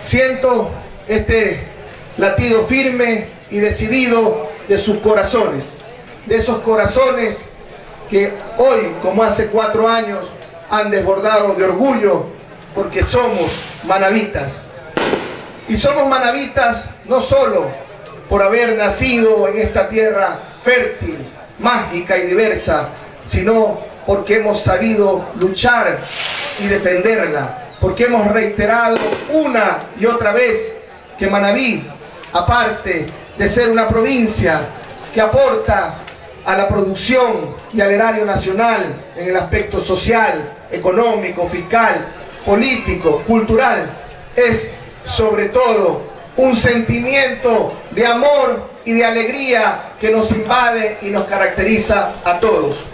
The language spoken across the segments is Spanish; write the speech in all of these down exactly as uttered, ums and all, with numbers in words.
Siento este latido firme y decidido de sus corazones, de esos corazones que hoy, como hace cuatro años, han desbordado de orgullo porque somos manavitas. Y somos manavitas no solo por haber nacido en esta tierra fértil, mágica y diversa, sino porque hemos sabido luchar y defenderla, porque hemos reiterado una y otra vez que Manabí, aparte de ser una provincia que aporta a la producción y al erario nacional en el aspecto social, económico, fiscal, político, cultural, es sobre todo un sentimiento de amor y de alegría que nos invade y nos caracteriza a todos.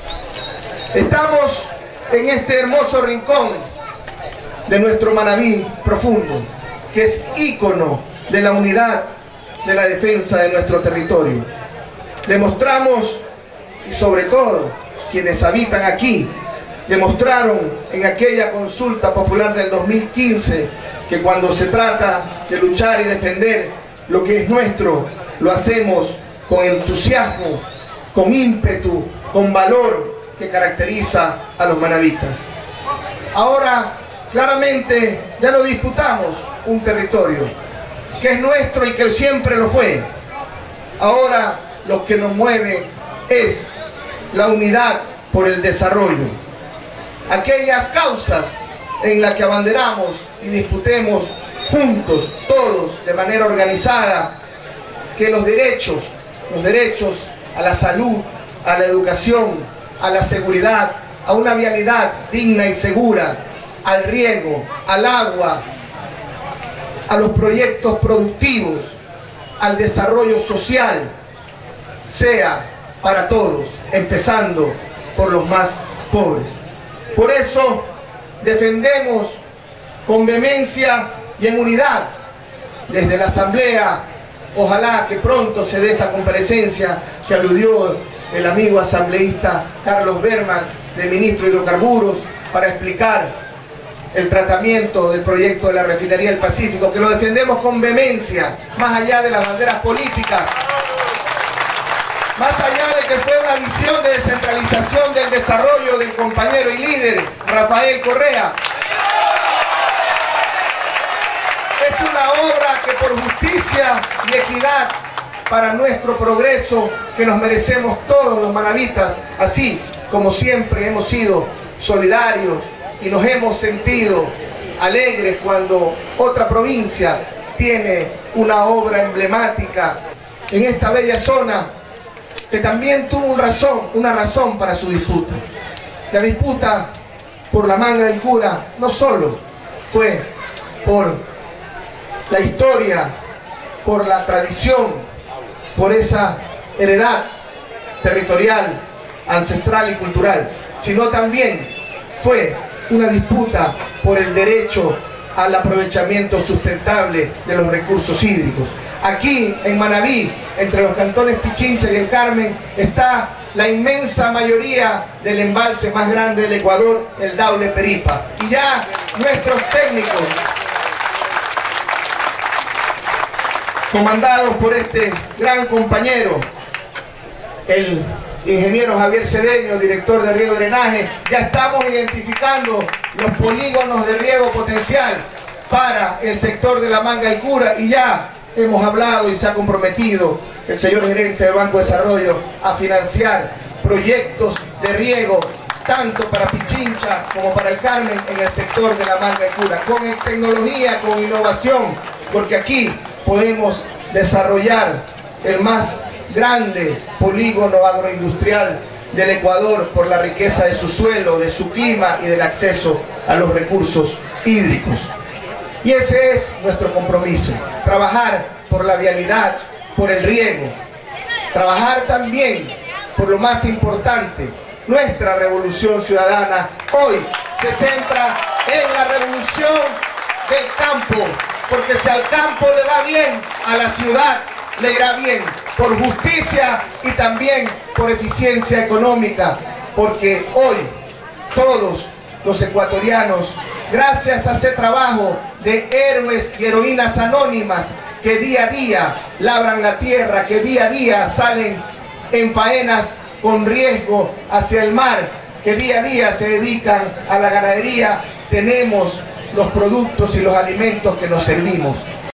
Estamos en este hermoso rincón de nuestro Manabí profundo, que es ícono de la unidad de la defensa de nuestro territorio. Demostramos, y sobre todo quienes habitan aquí, demostraron en aquella consulta popular del dos mil quince que cuando se trata de luchar y defender lo que es nuestro, lo hacemos con entusiasmo, con ímpetu, con valor que caracteriza a los manavitas. Ahora, claramente, ya no disputamos un territorio que es nuestro y que siempre lo fue. Ahora lo que nos mueve es la unidad por el desarrollo. Aquellas causas en las que abanderamos y disputemos juntos, todos, de manera organizada, que los derechos, los derechos a la salud, a la educación, a la seguridad, a una vialidad digna y segura, al riego, al agua, a los proyectos productivos, al desarrollo social, sea para todos, empezando por los más pobres. Por eso defendemos con vehemencia y en unidad desde la Asamblea, ojalá que pronto se dé esa comparecencia que aludió el amigo asambleísta Carlos Berman, del ministro de Hidrocarburos, para explicar el tratamiento del proyecto de la refinería del Pacífico, que lo defendemos con vehemencia, más allá de las banderas políticas, más allá de que fue una visión de descentralización del desarrollo del compañero y líder Rafael Correa. Es una obra que por justicia y equidad para nuestro progreso que nos merecemos todos los manavitas, así como siempre hemos sido solidarios y nos hemos sentido alegres cuando otra provincia tiene una obra emblemática en esta bella zona que también tuvo una razón, una razón para su disputa. La disputa por la Manga del Cura no solo fue por la historia, por la tradición, por esa heredad territorial, ancestral y cultural, sino también fue una disputa por el derecho al aprovechamiento sustentable de los recursos hídricos. Aquí en Manabí, entre los cantones Pichincha y el Carmen, está la inmensa mayoría del embalse más grande del Ecuador, el Daule Peripa. Y ya nuestros técnicos, comandados por este gran compañero, el ingeniero Javier Cedeño, director de riego y drenaje, ya estamos identificando los polígonos de riego potencial para el sector de la Manga del Cura, y ya hemos hablado y se ha comprometido el señor gerente del Banco de Desarrollo a financiar proyectos de riego tanto para Pichincha como para el Carmen en el sector de la Manga del Cura, con tecnología, con innovación, porque aquí podemos desarrollar el más grande polígono agroindustrial del Ecuador por la riqueza de su suelo, de su clima y del acceso a los recursos hídricos. Y ese es nuestro compromiso, trabajar por la vialidad, por el riego, trabajar también por lo más importante. Nuestra revolución ciudadana hoy se centra en la revolución del campo, porque si al campo le va bien, a la ciudad le irá bien, por justicia y también por eficiencia económica, porque hoy todos los ecuatorianos, gracias a ese trabajo de héroes y heroínas anónimas que día a día labran la tierra, que día a día salen en faenas con riesgo hacia el mar, que día a día se dedican a la ganadería, tenemos los productos y los alimentos que nos servimos.